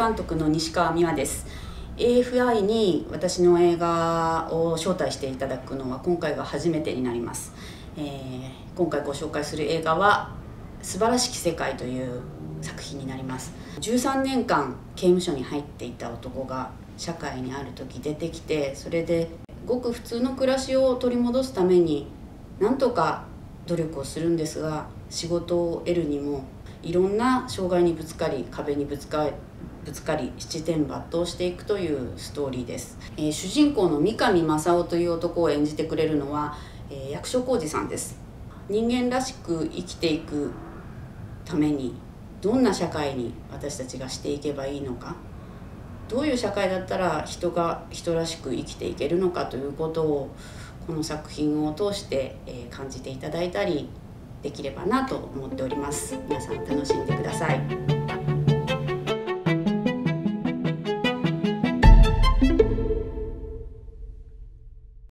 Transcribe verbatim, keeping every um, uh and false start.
監督の西川美和です。 エーエフアイ に私の映画を招待していただくのは今回が初めてになります。えー、今回ご紹介する映画は素晴らしき世界という作品になります。じゅうさんねんかん刑務所に入っていた男が社会にある時出てきて、それでごく普通の暮らしを取り戻すためになんとか努力をするんですが、仕事を得るにもいろんな障害にぶつかり、壁にぶつかりぶつかり七転八倒していくというストーリーです。えー、主人公の三上正夫という男を演じてくれるのは、えー、役所広司さんです。人間らしく生きていくためにどんな社会に私たちがしていけばいいのか、どういう社会だったら人が人らしく生きていけるのかということをこの作品を通して、えー、感じていただいたりできればなと思っております。皆さん楽しんでください。